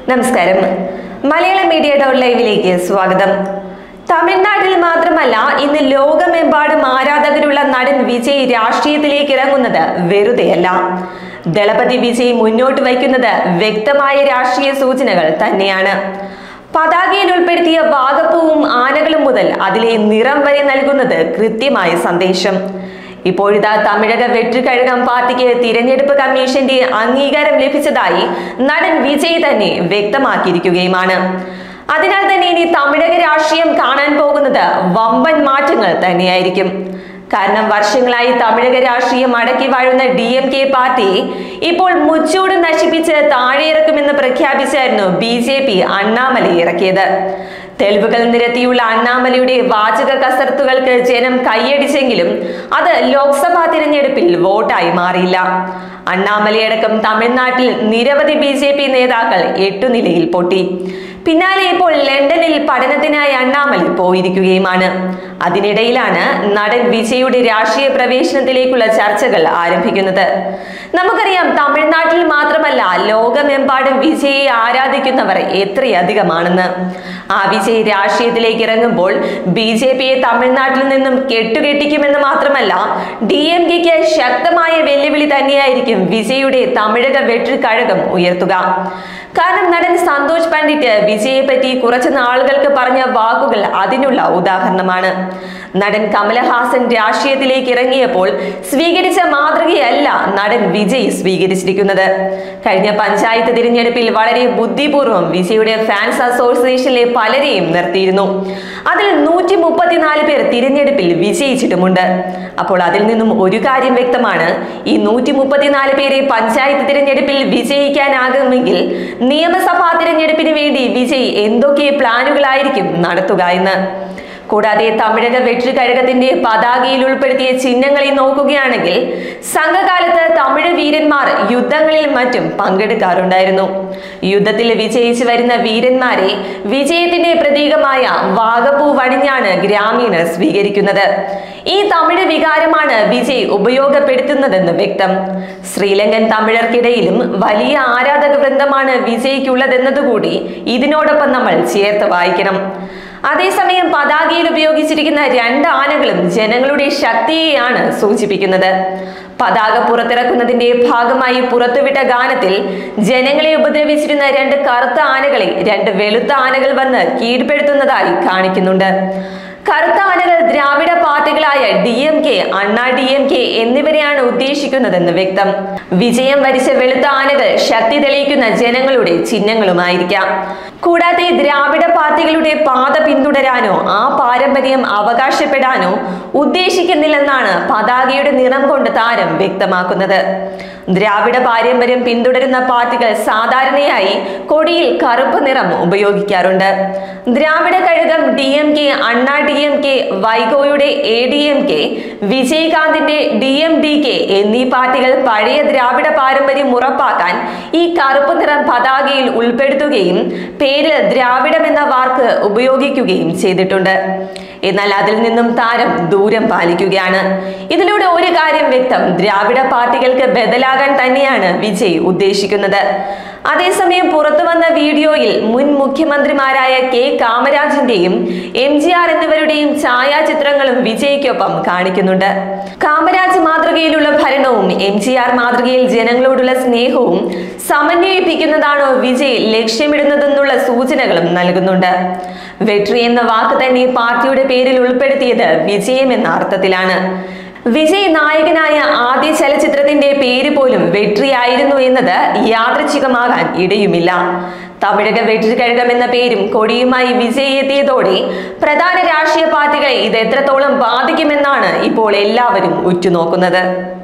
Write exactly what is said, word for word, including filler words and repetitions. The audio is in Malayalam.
നമസ്കാരം. മലയാളം മീഡിയ ഡോട്ട് ലൈവിലേക്ക് സ്വാഗതം. തമിഴ്നാട്ടിൽ മാത്രമല്ല, ഇന്ന് ലോകമെമ്പാടും ആരാധകരുള്ള നടൻ വിജയ് രാഷ്ട്രീയത്തിലേക്ക് ഇറങ്ങുന്നത് വെറുതെയല്ല. ദളപതി വിജയ് മുന്നോട്ട് വയ്ക്കുന്നത് വ്യക്തമായ രാഷ്ട്രീയ സൂചനകൾ തന്നെയാണ്. പതാകയിൽ ഉൾപ്പെടുത്തിയ വാഗപ്പൂവും ആനകളും മുതൽ അതിലെ നിറം വരെ നൽകുന്നത് കൃത്യമായ സന്ദേശം. ഇപ്പോഴിതാ തമിഴക വെട്രിക്കഴകം പാർട്ടിക്ക് തിരഞ്ഞെടുപ്പ് കമ്മീഷന്റെ അംഗീകാരം ലഭിച്ചതായി നടൻ വിജയ് തന്നെ വ്യക്തമാക്കിയിരിക്കുകയുമാണ്. അതിനാൽ തന്നെ ഇനി തമിഴക രാഷ്ട്രീയം കാണാൻ പോകുന്നത് വമ്പൻ മാറ്റങ്ങൾ തന്നെയായിരിക്കും. കാരണം വർഷങ്ങളായി തമിഴക രാഷ്ട്രീയം അടക്കി വാഴുന്ന ഡി എം കെ പാർട്ടിയെ ഇപ്പോൾ മുച്ചൂട് നശിപ്പിച്ച് താഴെയിറക്കുമെന്ന് പ്രഖ്യാപിച്ചായിരുന്നു ബി ജെ പി അണ്ണാമലൈ ഇറക്കിയത്. തെളിവുകൾ നിരത്തിയുള്ള അണ്ണാമലയുടെ വാചക കസർത്തുകൾക്ക് ജനം കൈയടിച്ചെങ്കിലും അത് ലോക്സഭാ തിരഞ്ഞെടുപ്പിൽ വോട്ടായി മാറിയില്ല. അണ്ണാമലയടക്കം തമിഴ്നാട്ടിൽ നിരവധി ബി ജെ പി നേതാക്കൾ എട്ടുനിലയിൽ പൊട്ടി. പിന്നാലെ ഇപ്പോൾ ലണ്ടനിൽ പഠനത്തിനായി അണ്ണാമലൈ പോയിരിക്കുകയുമാണ്. അതിനിടയിലാണ് നടൻ വിജയുടെ രാഷ്ട്രീയ പ്രവേശനത്തിലേക്കുള്ള ചർച്ചകൾ ആരംഭിക്കുന്നത്. നമുക്കറിയാം, തമിഴ്നാട്ടിൽ മാത്രമല്ല ലോകമെമ്പാടും വിജയെ ആരാധിക്കുന്നവർ എത്രയധികമാണെന്ന്. ആ വിജയ് രാഷ്ട്രീയത്തിലേക്ക് ഇറങ്ങുമ്പോൾ ബി ജെ പിയെ തമിഴ്നാട്ടിൽ നിന്നും കെട്ടുകെട്ടിക്കുമെന്ന് മാത്രമല്ല, ഡി എം കെക്ക് ശക്തമായ വെല്ലുവിളി തന്നെയായിരിക്കും വിജയുടെ തമിഴക വെട്രിക്കഴകം ഉയർത്തുക. കാരണം നടൻ സന്തോഷ് പണ്ഡിറ്റ് വിജയെ പറ്റി കുറച്ച് നാളുകൾക്ക് പറഞ്ഞ വാക്കുകൾ അതിനുള്ള ഉദാഹരണമാണ്. നടൻ കമലഹാസൻ രാഷ്ട്രീയത്തിലേക്ക് ഇറങ്ങിയപ്പോൾ സ്വീകരിച്ച മാതൃകയല്ല നടൻ വിജയ് സ്വീകരിച്ചിരിക്കുന്നത്. കഴിഞ്ഞ പഞ്ചായത്ത് തിരഞ്ഞെടുപ്പിൽ വളരെ ബുദ്ധിപൂർവ്വം വിജയുടെ ഫാൻസ് അസോസിയേഷനിലെ പലരെയും നിർത്തിയിരുന്നു. അതിൽ നൂറ്റി മുപ്പത്തിനാല് പേർ തിരഞ്ഞെടുപ്പിൽ വിജയിച്ചിട്ടുമുണ്ട്. അപ്പോൾ അതിൽ നിന്നും ഒരു കാര്യം വ്യക്തമാണ്, ഈ നൂറ്റി മുപ്പത്തിനാല് പേരെ പഞ്ചായത്ത് തിരഞ്ഞെടുപ്പിൽ വിജയിക്കാനാകുമെങ്കിൽ നിയമസഭാ തിരഞ്ഞെടുപ്പിന് വേണ്ടി വിജയ് എന്തൊക്കെ പ്ലാനുകളായിരിക്കും നടത്തുക എന്ന്. കൂടാതെ തമിഴക വെട്രിക്കഴകത്തിന്റെ പതാകയിൽ ഉൾപ്പെടുത്തിയ ചിഹ്നങ്ങളെ നോക്കുകയാണെങ്കിൽ സംഘകാലത്ത് തമിഴ് വീരന്മാർ യുദ്ധങ്ങളിൽ മറ്റും പങ്കെടുക്കാറുണ്ടായിരുന്നു. യുദ്ധത്തിൽ വിജയിച്ചു വരുന്ന വീരന്മാരെ വിജയത്തിന്റെ പ്രതീകമായ വാഗപ്പൂ വണിഞ്ഞാണ് ഗ്രാമീണർ സ്വീകരിക്കുന്നത്. ഈ തമിഴ് വികാരമാണ് വിജയ് ഉപയോഗപ്പെടുത്തുന്നതെന്ന് വ്യക്തം. ശ്രീലങ്കൻ തമിഴർക്കിടയിലും വലിയ ആരാധക വൃന്ദമാണ് വിജയ്ക്കുള്ളതെന്നതുകൂടി ഇതിനോടൊപ്പം നമ്മൾ ചേർത്ത് വായിക്കണം. അതേസമയം പതാകയിൽ ഉപയോഗിച്ചിരിക്കുന്ന രണ്ട് ആനകളും ജനങ്ങളുടെ ശക്തിയെയാണ് സൂചിപ്പിക്കുന്നത്. പതാക പുറത്തിറക്കുന്നതിന്റെ ഭാഗമായി പുറത്തുവിട്ട ഗാനത്തിൽ ജനങ്ങളെ ഉപദ്രവിച്ചിരുന്ന രണ്ട് കറുത്ത ആനകളെ രണ്ട് വെളുത്ത ആനകൾ വന്ന് കീഴ്പ്പെടുത്തുന്നതായി കാണിക്കുന്നുണ്ട്. കറുത്ത ആനകൾ ദ്രാവിഡ പാർട്ടികളായ D M K, Anna D M K എന്നിവരെയാണ് ഉദ്ദേശിക്കുന്നതെന്ന് വ്യക്തം. വിജയം വരിച്ച വെളുത്ത ആനകൾ ശക്തി തെളിയിക്കുന്ന ജനങ്ങളുടെ ചിഹ്നങ്ങളുമായിരിക്കാം. കൂടാതെ ദ്രാവിഡ പാർട്ടികളുടെ പാത പിന്തുടരാനോ ആ പാരമ്പര്യം അവകാശപ്പെടാനോ ഉദ്ദേശിക്കുന്നില്ലെന്നാണ് പതാകയുടെ നിറം കൊണ്ട് താരം വ്യക്തമാക്കുന്നത്. ദ്രാവിഡ പാരമ്പര്യം പിന്തുടരുന്ന പാർട്ടികൾ സാധാരണയായി കൊടിയിൽ കറുപ്പ് നിറം ഉപയോഗിക്കാറുണ്ട്. ദ്രാവിഡ കഴകം, D M K, Anna D M K, വൈകോയുടെ എ ഡി എം കെ, വിജയകാന്തിന്റെ ഡി എം ഡി കെ എന്നീ പാർട്ടികൾ പഴയ ദ്രാവിഡ പാരമ്പര്യം ഉറപ്പാക്കാൻ ഈ കറുപ്പ് നിറം പതാകയിൽ ഉൾപ്പെടുത്തുകയും പേരിൽ ദ്രാവിഡം എന്ന വാക്ക് ഉപയോഗിക്കുകയും ചെയ്തിട്ടുണ്ട്. എന്നാൽ അതിൽ നിന്നും താരം ദൂരം പാലിക്കുകയാണ്. ഇതിലൂടെ ഒരു കാര്യം വ്യക്തം, ദ്രാവിഡ പാർട്ടികൾക്ക് ബദലാകാൻ തന്നെയാണ് വിജയ് ഉദ്ദേശിക്കുന്നത്. അതേസമയം പുറത്തു വന്ന വീഡിയോയിൽ മുൻ മുഖ്യമന്ത്രിമാരായ കെ കാമരാജിന്റെയും എം ജി ആർ എന്നിവരുടെയും ഛായാചിത്രങ്ങളും വിജയ്ക്കൊപ്പം കാണിക്കുന്നുണ്ട്. കാമരാജ് മാതൃകയിലുള്ള ഭരണവും എം ജി ആർ മാതൃകയിൽ ജനങ്ങളോടുള്ള സ്നേഹവും സമന്വയിപ്പിക്കുന്നതാണോ വിജയ് ലക്ഷ്യമിടുന്നതെന്നുള്ള സൂചനകളും നൽകുന്നുണ്ട്. വെട്രി എന്ന വാക്ക് തന്നെ പാർട്ടിയുടെ പേരിൽ ഉൾപ്പെടുത്തിയത് വിജയം എന്ന അർത്ഥത്തിലാണ്. വിജയ് നായകനായ ആദ്യ ചലച്ചിത്രത്തിന്റെ പേര് പോലും വെട്രി ആയിരുന്നു എന്നത് യാദൃച്ഛികമാകാൻ ഇടയുമില്ല. തമിഴക വെട്രിക്കഴകം എന്ന പേരും കൊടിയുമായി വിജയ് എത്തിയതോടെ പ്രധാന രാഷ്ട്രീയ പാർട്ടികളെ ഇത് എത്രത്തോളം ബാധിക്കുമെന്നാണ് ഇപ്പോൾ എല്ലാവരും ഉറ്റുനോക്കുന്നത്.